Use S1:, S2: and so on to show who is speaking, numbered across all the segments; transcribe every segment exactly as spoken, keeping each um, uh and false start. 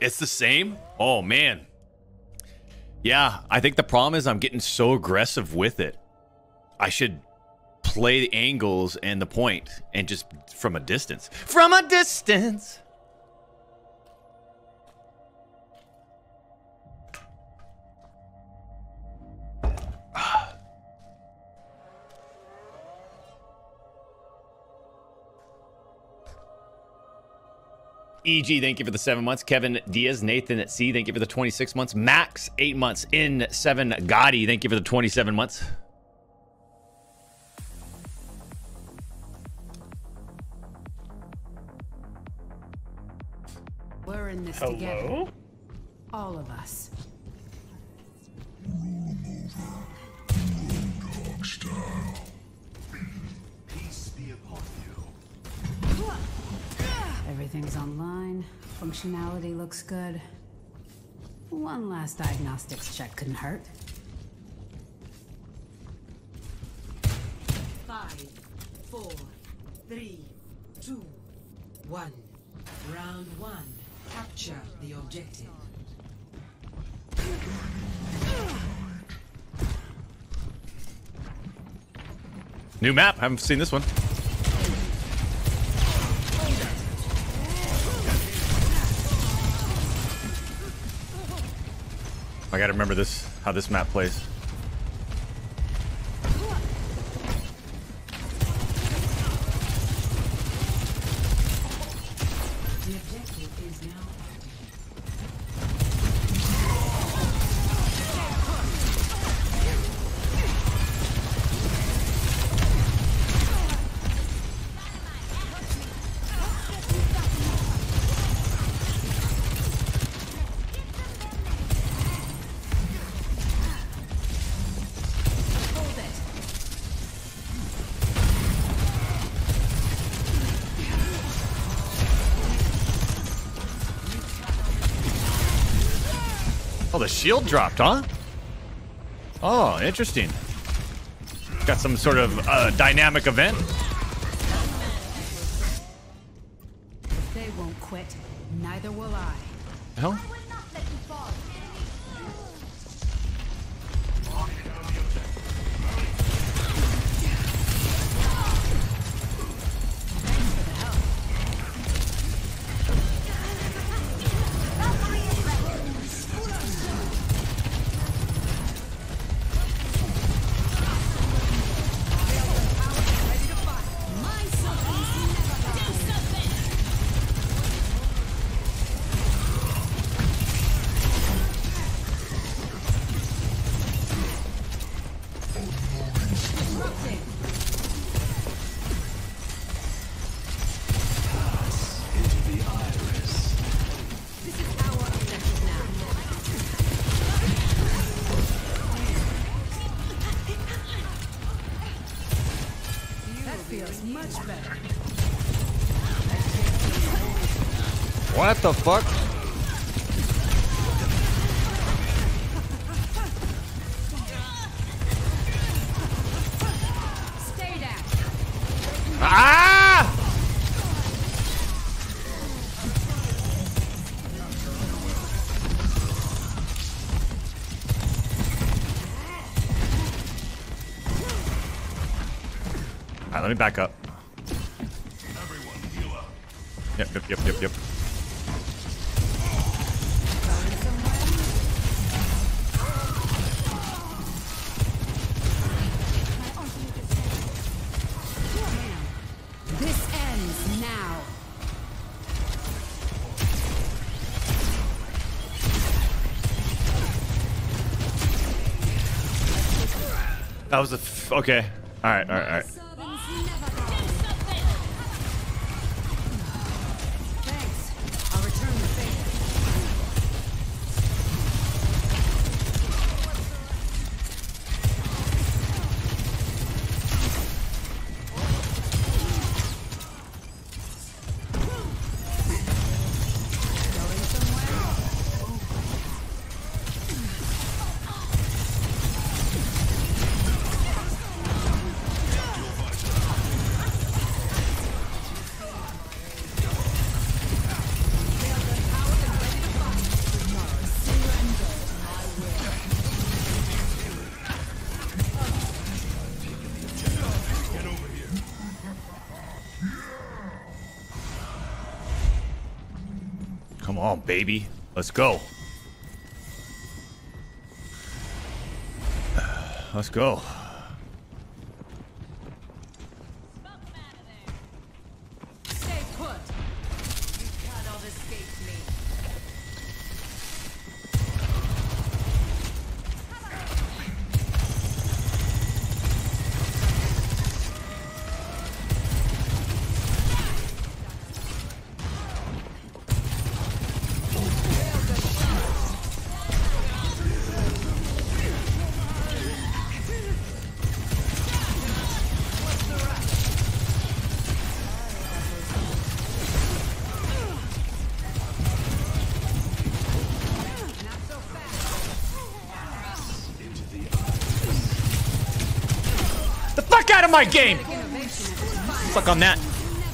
S1: It's the same? Oh, man. Yeah, I think the problem is I'm getting so aggressive with it. I should play the angles and the point and just from a distance. From a distance! E G, thank you for the seven months. Kevin Diaz, Nathan at C, thank you for the twenty-six months. Max, eight months. In seven, Gotti, thank you for the twenty-seven months.
S2: We're in this
S3: Hello?
S2: together. All of us.
S4: Peace be upon you.
S2: Everything's online. Functionality looks good. One last diagnostics check couldn't hurt.
S5: Five, four, three, two, one. Round one. Capture the objective.
S1: New map. Haven't seen this one. I gotta remember this, how this map plays.
S5: The objective is now active.
S1: Oh, the shield dropped, huh? Oh, interesting. Got some sort of uh, dynamic event.
S2: If they won't quit, neither will I.
S1: Hell? What the fuck?
S2: Stay down.
S1: Ah! All right, let me back up. Yep, yep, yep, yep, yep.
S2: This ends now.
S1: That was a f okay. All right, all right, all right.
S2: Thanks. I'll return the favor.
S1: Come on, baby. Let's go. Let's go.
S5: Stay put. You cannot escape me.
S1: The fuck out of my game! Fuck on that.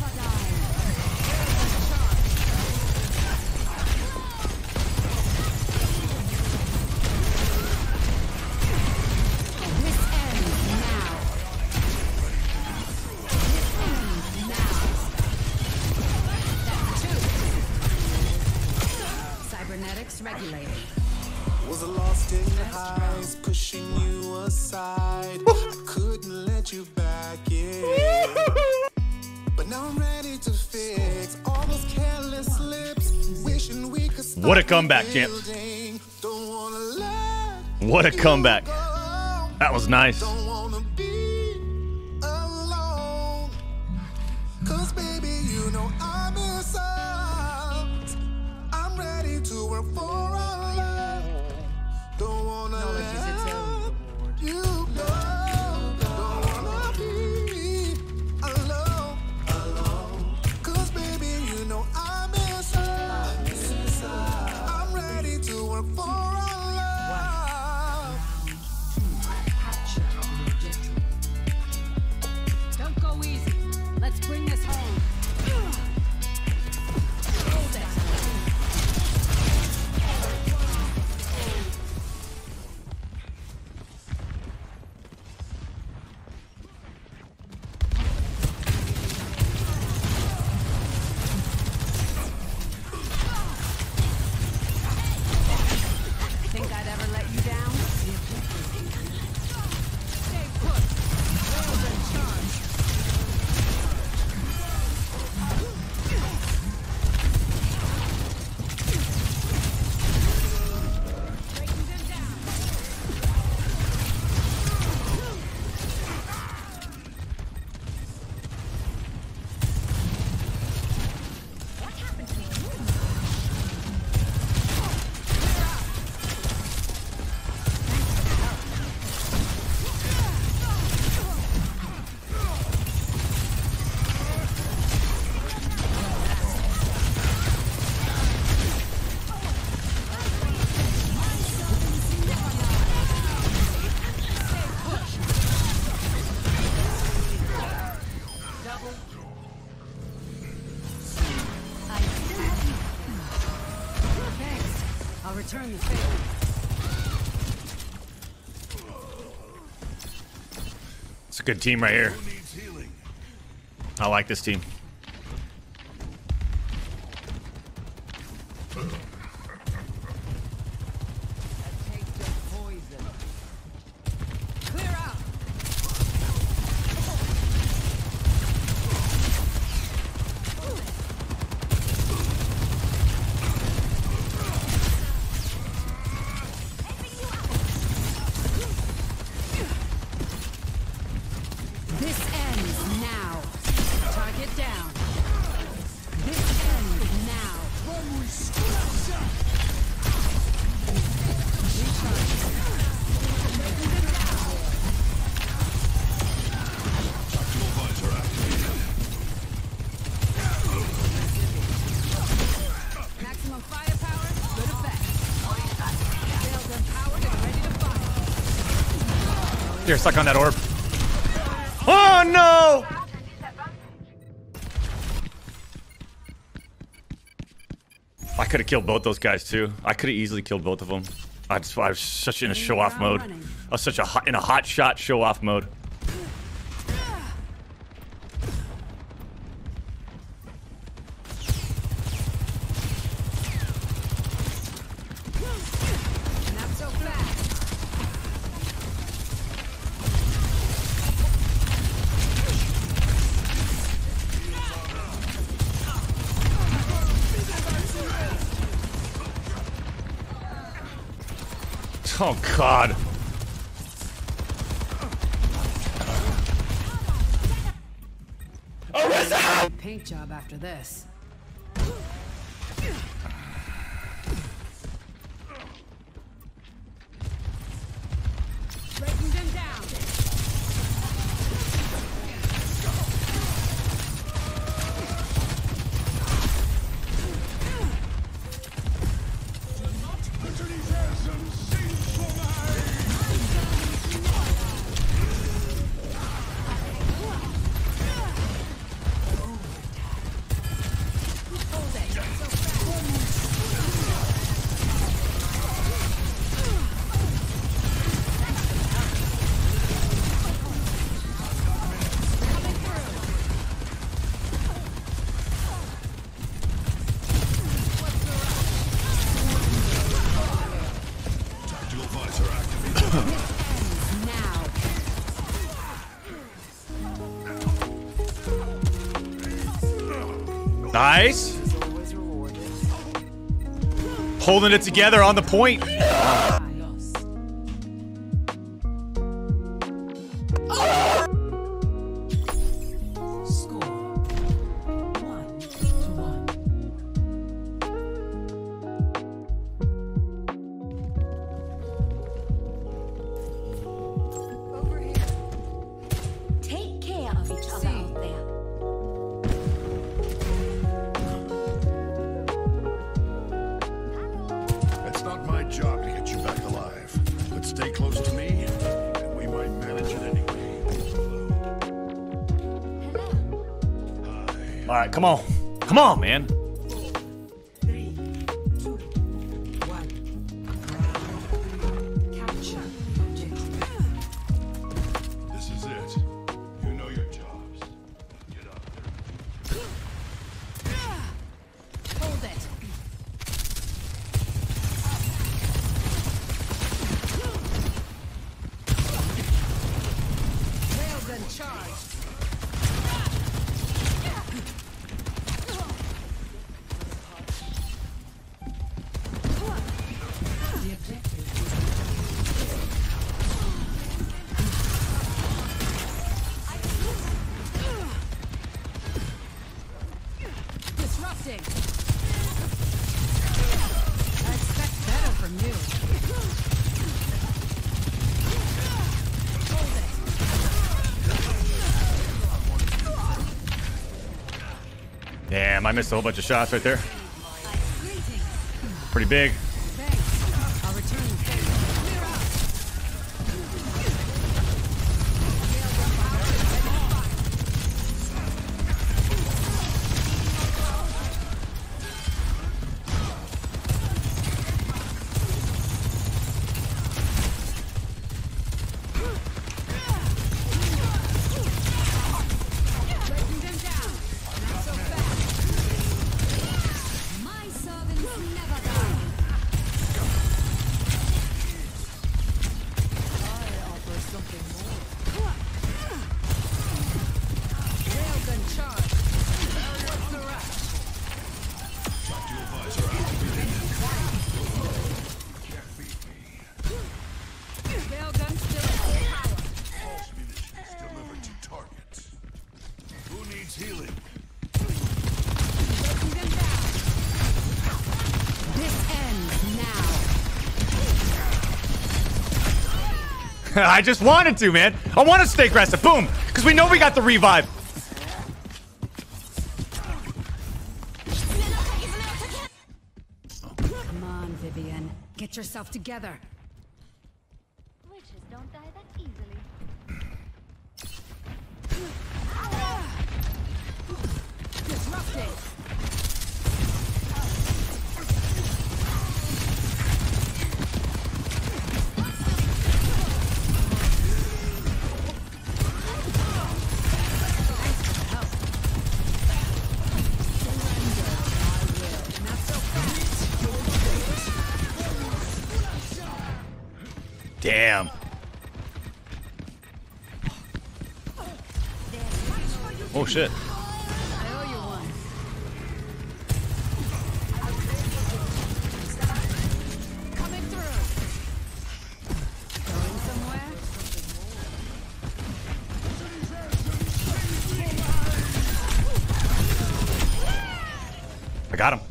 S2: Cybernetics regulated.
S3: Was lost in the highs, pushing you aside. I couldn't let you back in. But now I'm ready to fix all those careless slips. Wishing we could stop
S1: What a comeback, champ.
S3: building. Don't wanna let
S1: What a
S3: you
S1: comeback.
S3: go.
S1: That was nice.
S3: Don't wanna be alone. 'Cause baby, you know I miss us. I'm ready to work for our love. Don't wanna
S5: Knowledge is its own
S3: let you go. Don't wanna be alone, alone. 'Cause baby, you know I miss us. I'm ready to work for our love.
S5: Capture the objective.
S2: Don't go easy. Let's bring this home. Hold it. Think I'd ever let you down? Stay put. Rails in charge. Breaking them down. What happened to you? Thanks. I'll return the favor.
S1: It's a good team right here.
S4: Who needs healing?
S1: I like this team.
S5: Taste of poison. Clear out.
S2: This ends now. Target down. This ends now. Maximum firepower, good effect. Sails empowered and ready to fire.
S1: You're stuck on that orb. Oh no! I could have killed both those guys too. I could have easily killed both of them. I just I was such in a show off
S2: Ground
S1: mode.
S2: running.
S1: I was such a hot, in a hot shot show off mode.
S2: Not so fast.
S1: Oh God.
S2: Paint job after this. Breaking them down.
S4: Tactical visor activated.
S2: Now.
S1: Nice. Holding it together on the point.
S5: Score one to one.
S2: Over here.
S6: Take care of each other out there.
S4: It's not my job to get you back alive. But stay close to me, and we might manage it anyway. Hi.
S1: All right, come on, come on, man.
S5: Three, two, one. Capture the objective.
S4: This is it. You know your jobs. Get out there.
S2: Hold it. Railgun charged.
S5: The objective is
S2: Disrupting. I expect better from you. Hold it.
S1: Damn, I missed a whole bunch of shots right there. Pretty big.
S2: Thanks. I'll return in favor. Clear out. Breaking them down. Not so fast. My servants never die.
S5: I offer something more.
S2: Railgun charged. What's the rush?
S4: Tactical visor activated. You can't beat me.
S2: Railgun still at full power.
S4: Pulse munitions delivered to targets. Who needs healing?
S2: Breaking them down. This ends now.
S1: I just wanted to, man. I want to stay aggressive. Boom. Because we know we got the revive.
S2: Come on, Vivian. Get yourself together.
S6: Witches don't die that easily.
S2: Disrupting.
S1: Damn. Oh shit.
S2: I owe you one. Coming through. Going somewhere?
S1: I got him.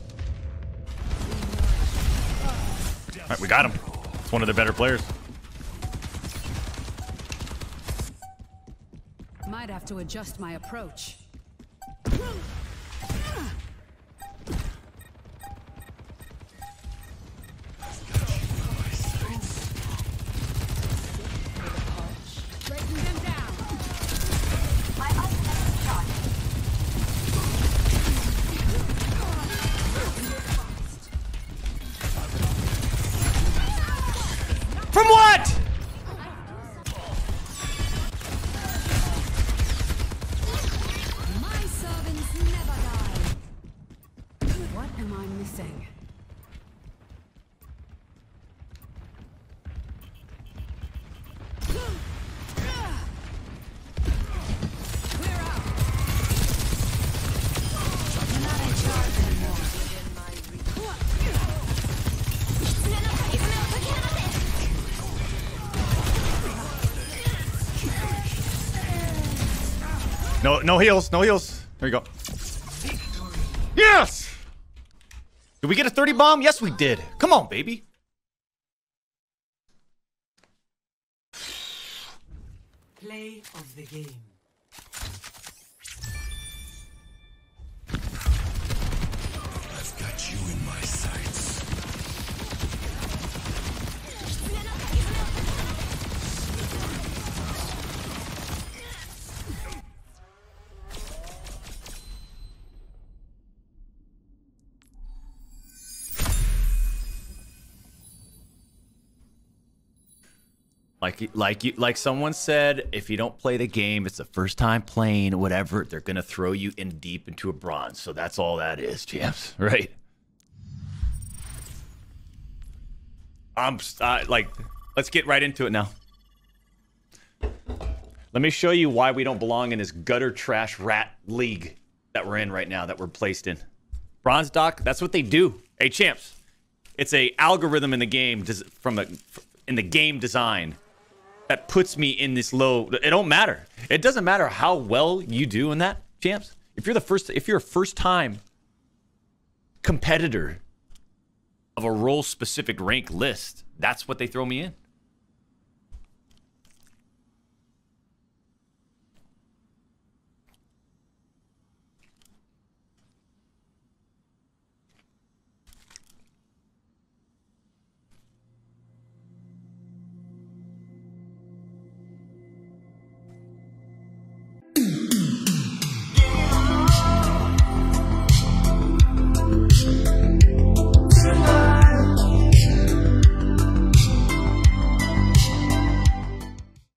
S1: All right, we got him. It's one of the better players.
S2: Might have to adjust my approach. Breaking them down.
S1: From what?
S2: My servants never die. What am I missing? Clear out. You're not in charge anymore.
S1: No, no heals, no heals. There you go. Yes! Did we get a thirty bomb? Yes, we did. Come on, baby.
S5: Play of the game.
S4: I've got you in my sights.
S1: Like, like you, like someone said, if you don't play the game, it's the first time playing, whatever. They're gonna throw you in deep into a bronze. So that's all that is, champs. Right? I'm uh, like, let's get right into it now. Let me show you why we don't belong in this gutter trash rat league that we're in right now, that we're placed in. Bronze doc, that's what they do. Hey, champs, it's a algorithm in the game from a in the game design that puts me in this low. It don't matter. It doesn't matter how well you do in that, champs. If you're the first, if you're a first time competitor of a role specific rank list, that's what they throw me in.